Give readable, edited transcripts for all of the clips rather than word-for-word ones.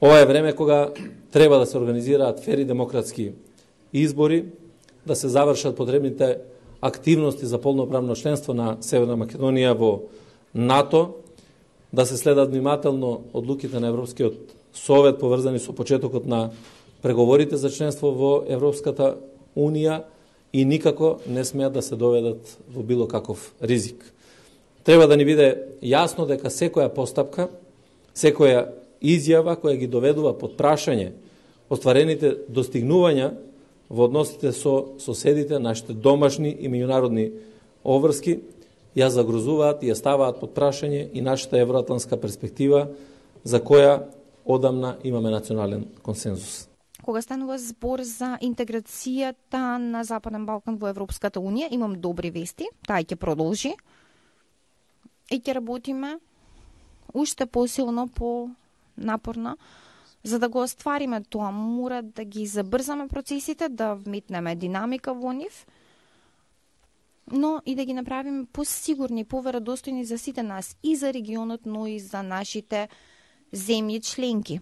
Ова е време кога треба да се организираат фери демократски избори, да се завршат потребните активности за полноправно членство на Северна Македонија во НАТО, да се следат внимателно одлуките на Европскиот совет поврзани со почетокот на преговорите за членство во Европската Унија и никако не смеат да се доведат во било каков ризик. Треба да ни биде јасно дека секоја постапка, секоја изјава која ги доведува под прашање остварените достигнувања во односите со соседите, нашите домашни и меѓународни обврски, ја загрозуваат и ја ставаат под прашање и нашата евроатлантска перспектива за која одамна имаме национален консензус. Кога станува збор за интеграцијата на Западен Балкан во Европската Унија, имам добри вести, таа ќе продолжи и ќе работиме уште посилно, напорно, за да го оствариме тоа. Мора да ги забрзаме процесите, да вметнеме динамика во нив, но и да ги направиме посигурни, поверодостојни за сите нас, и за регионот, но и за нашите земји членки.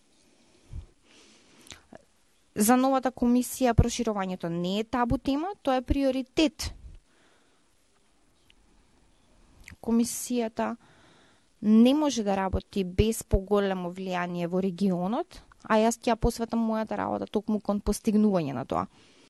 За новата комисија проширувањето не е табу тема, тоа е приоритет. Комисијата не може да работи без поголемо влијание во регионот, а јас ќе посветам мојата работа токму кон постигнување на тоа.